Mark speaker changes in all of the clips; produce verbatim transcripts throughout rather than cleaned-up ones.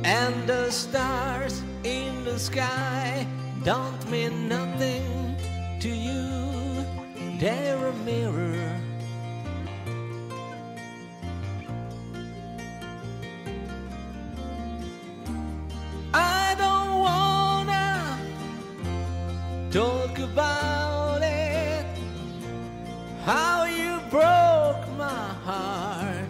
Speaker 1: and the stars in the sky don't mean nothing to you. They're a mirror. I don't wanna talk about it, how you broke my heart.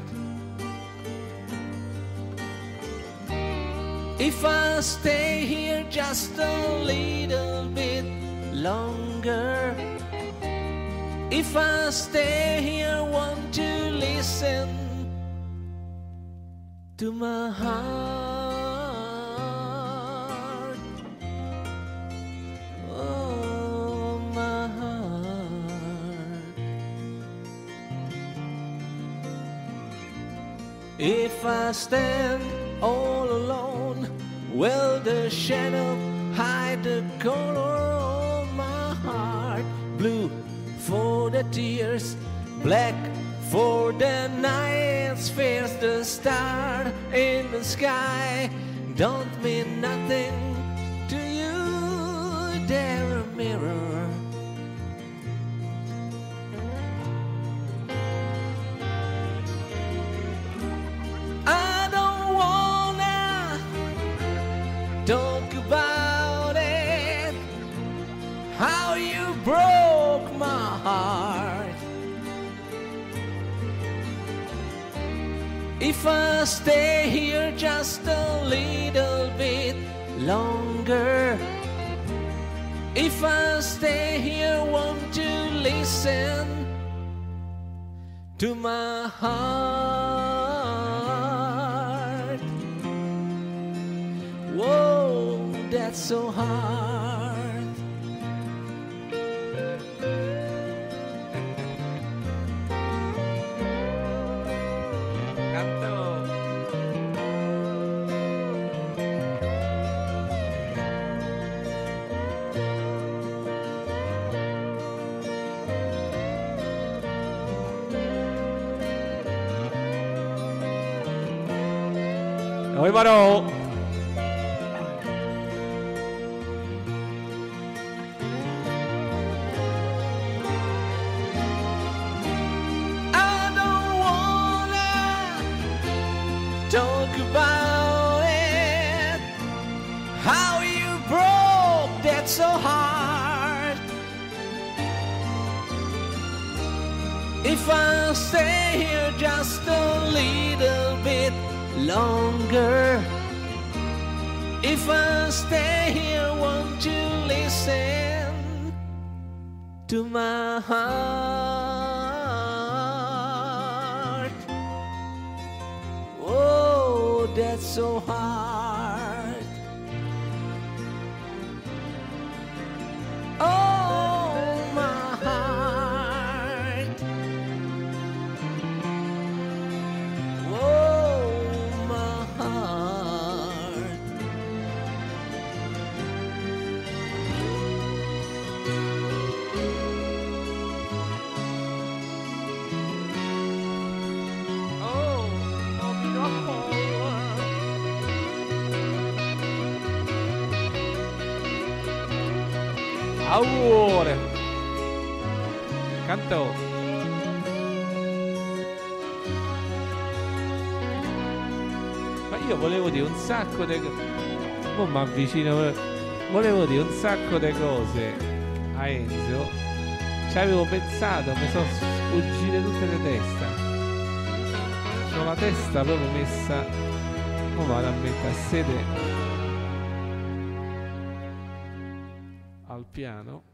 Speaker 1: If I stay here just a little bit longer, if I stay here, won't you listen to my heart? Oh, my heart. If I stand all alone, will the shadow hide the color of my heart? Blue for the tears, black for the night's fears. The star in the sky don't mean nothing to you. They're a mirror. I don't wanna talk about it, how you broke my heart. If I stay here just a little bit longer, if I stay here, won't you listen to my heart? Whoa, that's so hard.
Speaker 2: Oi Marò!
Speaker 1: Talk about it, how you broke that so hard. If I stay here just a little bit longer, if I stay here, won't you listen to my heart? Oh, that's so hard. Oh, my heart. Oh, my heart.
Speaker 2: Oh, no. Augure! Canto! Ma io volevo dire un sacco di cose. Oh, mi avvicino. Volevo dire un sacco di cose a Enzo. Ci avevo pensato, mi sono sfuggite tutte le testa. C'ho la testa proprio messa. Ora vado a mettere a sede al piano.